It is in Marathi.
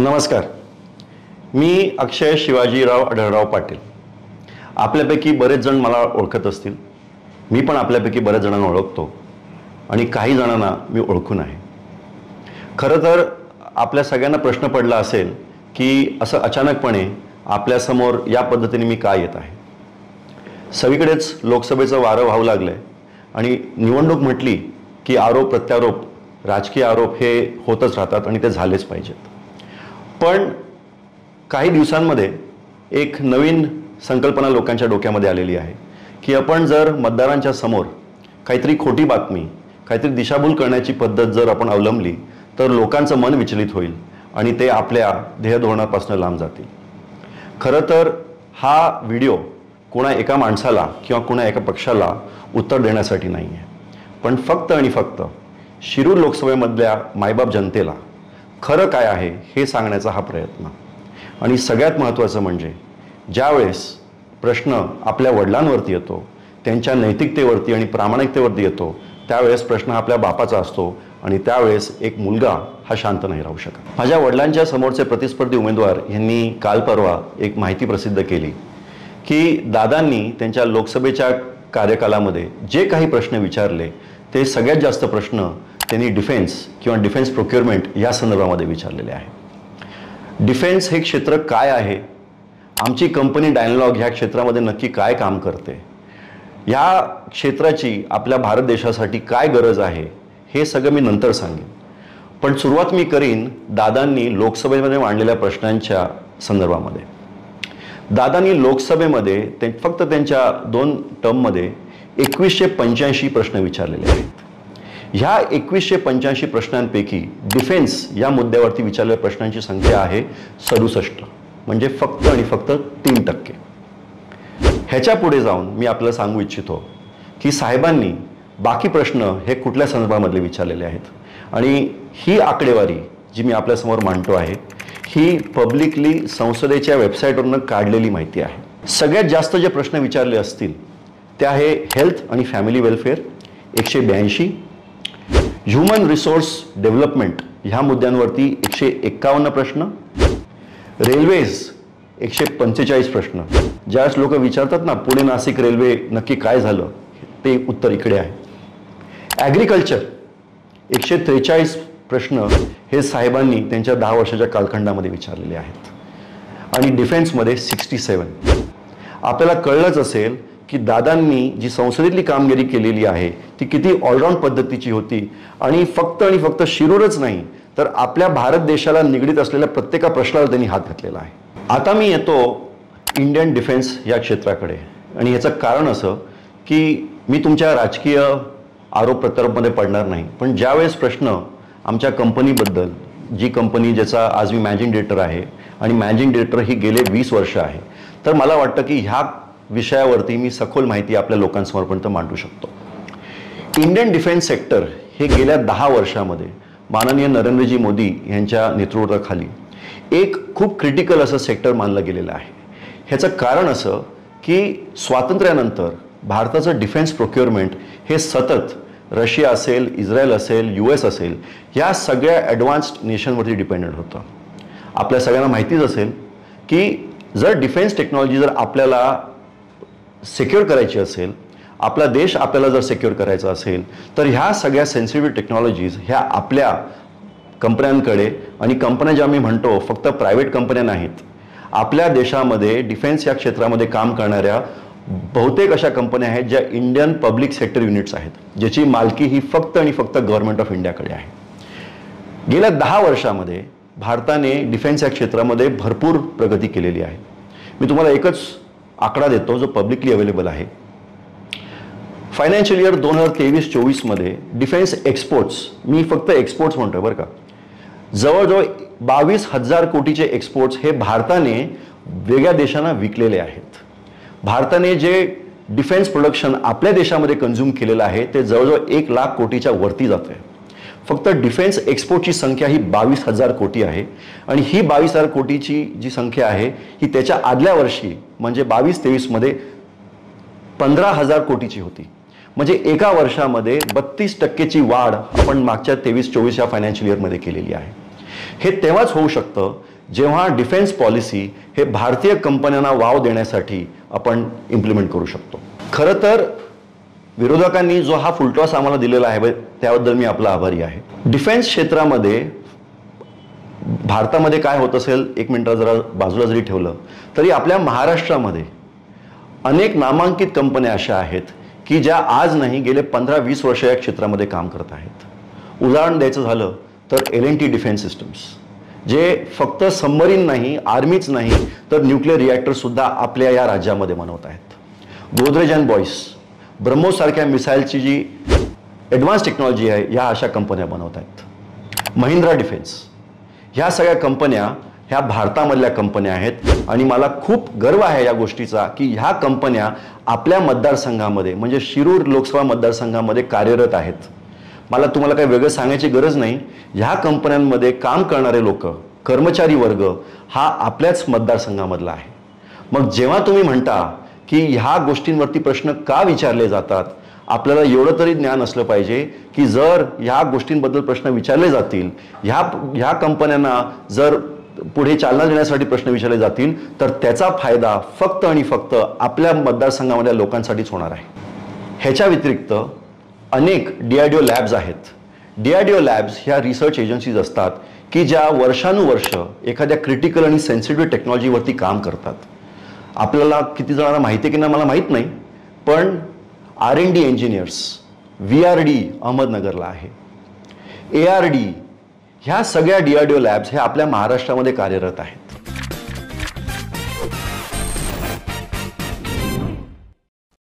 नमस्कार. मी अक्षय शिवाजीराव आढळराव पाटील. आपल्यापैकी बरेच जण मला ओळखत असतील. मी पण आपल्यापैकी बरेच जणांना ओळखतो आणि काही जणांना मी ओळखून आहे. खरं तर आपल्या सगळ्यांना प्रश्न पडला असेल की असं अचानकपणे आपल्यासमोर या पद्धतीने मी का येत आहे. सगळीकडेच लोकसभेचं वारं वाहू लागलं आहे आणि निवडणूक म्हटली की आरोप प्रत्यारोप, राजकीय आरोप हे होतच राहतात आणि ते झालेच पाहिजेत. पण काही दिवसांमध्ये एक नवीन संकल्पना लोकांच्या डोक्यामध्ये आलेली आहे की आपण जर मतदारांच्या समोर काहीतरी खोटी बातमी, काहीतरी दिशाभूल करण्याची पद्धत जर आपण अवलंबली तर लोकांचं मन विचलित होईल आणि ते आपल्या ध्येयधोरणापासून लांब जातील. खरं तर हा व्हिडिओ कोणा एका माणसाला किंवा कोणा एका पक्षाला उत्तर देण्यासाठी नाही आहे, पण फक्त आणि फक्त शिरूर लोकसभेमधल्या मायबाप जनतेला खरं काय आहे हे सांगण्याचा हा प्रयत्न. आणि सगळ्यात महत्त्वाचं म्हणजे ज्यावेळेस प्रश्न आपल्या वडिलांवरती येतो, त्यांच्या नैतिकतेवरती आणि प्रामाणिकतेवरती येतो, त्यावेळेस प्रश्न आपल्या बापाचा असतो आणि त्यावेळेस एक मुलगा हा शांत नाही राहू शकत. माझ्या वडिलांच्या समोरचे प्रतिस्पर्धी उमेदवार यांनी काल परवा एक माहिती प्रसिद्ध केली की दादांनी त्यांच्या लोकसभेच्या कार्यकालामध्ये जे काही प्रश्न विचारले ते सगळ्यात जास्त प्रश्न त्यांनी डिफेन्स किंवा डिफेन्स प्रोक्युअरमेंट या संदर्भामध्ये विचारलेले आहे. डिफेन्स हे क्षेत्र काय आहे, आमची कंपनी डायनलॉग ह्या क्षेत्रामध्ये नक्की काय काम करते, या क्षेत्राची आपल्या भारत देशासाठी काय गरज आहे हे सगळं मी नंतर सांगेन. पण सुरुवात मी करीन दादांनी लोकसभेमध्ये मांडलेल्या प्रश्नांच्या संदर्भामध्ये. दादांनी लोकसभेमध्ये फक्त त्यांच्या 2 टर्ममध्ये 2185 प्रश्न विचारलेले आहेत. ह्या 2185 प्रश्नांपैकी डिफेन्स या मुद्द्यावरती विचारलेल्या प्रश्नांची संख्या आहे 67, म्हणजे फक्त आणि फक्त 3%. ह्याच्या पुढे जाऊन मी आपल्याला सांगू इच्छितो की साहेबांनी बाकी प्रश्न हे कुठल्या संदर्भामधले विचारलेले आहेत. आणि ही आकडेवारी जी मी आपल्यासमोर मांडतो आहे ही पब्लिकली संसदेच्या वेबसाईटवरून काढलेली माहिती आहे. सगळ्यात जास्त जे प्रश्न विचारले असतील ते आहे हेल्थ आणि family welfare 182, human resource development ह्या मुद्द्यांवरती 151 प्रश्न, रेल्वेज 145 प्रश्न. ज्यावेळेस लोक विचारतात ना पुणे नाशिक रेल्वे नक्की काय झालं, ते उत्तर इकडे आहे. ॲग्रिकल्चर 143 प्रश्न हे साहेबांनी त्यांच्या 10 वर्षाच्या कालखंडामध्ये विचारलेले आहेत. आणि डिफेन्समध्ये 67. आपल्याला कळलंच असेल की दादांनी जी संसदेतली कामगिरी केलेली आहे ती किती ऑलराऊंड पद्धतीची होती आणि फक्त शिरूरच नाही तर आपल्या भारत देशाला निगडीत असलेल्या प्रत्येक प्रश्नाला त्यांनी हात घातलेला आहे. आता मी येतो इंडियन डिफेन्स या क्षेत्राकडे आणि याचं कारण असं की मी तुमच्या राजकीय आरोप प्रत्यारोपमध्ये पडणार नाही, पण ज्यावेळेस प्रश्न आमच्या कंपनीबद्दल, जी कंपनी ज्याचा आज मी मॅनेजिंग डिरेक्टर आहे आणि मॅनेजिंग डिरेक्टर ही गेले 20 वर्ष आहे, तर मला वाटतं की ह्या विषयावरती मी सखोल माहिती आपल्या लोकांसमोरपर्यंत मांडू शकतो. इंडियन डिफेन्स सेक्टर हे गेल्या 10 वर्षामध्ये माननीय नरेंद्रजी मोदी यांच्या नेतृत्वाखाली एक खूप क्रिटिकल असं सेक्टर मानलं गेलेलं आहे. ह्याचं कारण असं की स्वातंत्र्यानंतर भारताचं डिफेन्स प्रोक्युअरमेंट हे सतत रशिया असेल, इस्रायल असेल, US असेल या सगळ्या ॲडव्हान्स्ड नेशनवरती डिपेंडेंट होतं. आपल्या सगळ्यांना माहितीच असेल की जर डिफेन्स टेक्नॉलॉजी जर आपल्याला सिक्युअर करायची असेल, आपला देश आपल्याला जर सिक्युअर करायचा असेल तर ह्या सगळ्या सेन्सिटिव्ह टेक्नॉलॉजीज ह्या आपल्या कंपन्यांकडे, आणि कंपन्या ज्या मी म्हणतो फक्त प्रायव्हेट कंपन्या नाहीत, आपल्या देशामध्ये डिफेन्स या क्षेत्रामध्ये काम करणाऱ्या बहुतेक अशा कंपन्या आहेत ज्या इंडियन पब्लिक सेक्टर युनिट्स आहेत, ज्याची मालकी ही फक्त आणि फक्त गव्हर्नमेंट ऑफ इंडियाकडे आहे. गेल्या 10 वर्षामध्ये भारताने डिफेन्स या क्षेत्रामध्ये भरपूर प्रगती केलेली आहे. मी तुम्हाला एकच आकडा देतो जो पब्लिकली अवेलेबल आहे. फायनान्शियल इयर 2023-24 मध्ये डिफेन्स एक्सपोर्ट्स, मी फक्त एक्सपोर्ट्स म्हणतोय बरं का, जवळजवळ 22,000 कोटीचे एक्सपोर्ट्स हे भारताने वेगळ्या देशांना विकलेले आहेत. भारताने जे डिफेन्स प्रोडक्शन आपल्या देशामध्ये कंझ्युम केलेलं आहे ते जवळजवळ 1 लाख कोटीच्या वरती जातं आहे. फक्त डिफेन्स एक्सपोर्टची संख्या ही 22,000 कोटी आहे आणि ही 22,000 कोटीची जी संख्या आहे ही त्याच्या आदल्या वर्षी म्हणजे 22-23 मध्ये 15,000 कोटीची होती. म्हणजे एका वर्षामध्ये 32% वाढ आपण मागच्या 23-24 या फायनान्शियल इयरमध्ये केलेली आहे. हे तेव्हाच होऊ शकतं जेव्हा डिफेन्स पॉलिसी हे भारतीय कंपन्यांना वाव देण्यासाठी आपण इम्प्लिमेंट करू शकतो. खरं तर विरोधकांनी जो हा फुलटॉस आम्हाला दिलेला आहे त्याबद्दल मी आपला आभारी आहे. डिफेन्स क्षेत्रामध्ये भारतामध्ये काय होत असेल एक मिनिट जरा बाजूला जरी ठेवलं तरी आपल्या महाराष्ट्रामध्ये अनेक नामांकित कंपन्या अशा आहेत की ज्या आज नाही गेले 15-20 वर्ष या क्षेत्रामध्ये काम करत आहेत. उदाहरण द्यायचं झालं तर L&T डिफेन्स सिस्टम्स, जे फक्त सबमरीन नाही, आर्मीच नाही तर न्यूक्लिअर रिॲक्टर सुद्धा आपल्या या राज्यामध्ये बनवत आहेत. गोदरेज अँड बॉयस, ब्रह्मोस सारख्या मिसाईलची जी ॲडव्हान्स टेक्नॉलॉजी आहे या अशा कंपन्या बनवत आहेत. महिंद्रा डिफेन्स, ह्या सगळ्या कंपन्या ह्या भारतामधल्या कंपन्या आहेत आणि मला खूप गर्व आहे या गोष्टीचा की ह्या कंपन्या आपल्या मतदारसंघामध्ये म्हणजे शिरूर लोकसभा मतदारसंघामध्ये कार्यरत आहेत. मला तुम्हाला काही वेगळं सांगायची गरज नाही. ह्या कंपन्यांमध्ये काम करणारे लोक, कर्मचारी वर्ग हा आपल्याच मतदारसंघामधला आहे. मग जेव्हा तुम्ही म्हणता की ह्या गोष्टींवरती प्रश्न का विचारले जातात, आपल्याला एवढं तरी ज्ञान असलं पाहिजे की जर ह्या गोष्टींबद्दल प्रश्न विचारले जातील, ह्या कंपन्यांना जर पुढे चालना देण्यासाठी प्रश्न विचारले जातील तर त्याचा फायदा फक्त आणि फक्त आपल्या मतदारसंघामधल्या लोकांसाठीच होणार आहे. ह्याच्या व्यतिरिक्त अनेक DRDO लॅब्स आहेत. DRDO लॅब्स ह्या रिसर्च एजन्सीज असतात की ज्या वर्षानुवर्ष एखाद्या क्रिटिकल आणि सेन्सिटिव्ह टेक्नॉलॉजीवरती काम करतात. आपल्याला किती जणांना माहिती आहे की नाही मला माहीत नाही, पण R&D इंजिनियर्स VRD अहमदनगरला आहे. ARD ह्या सगळ्या DRDO लॅब्स हे आपल्या महाराष्ट्रामध्ये कार्यरत आहेत.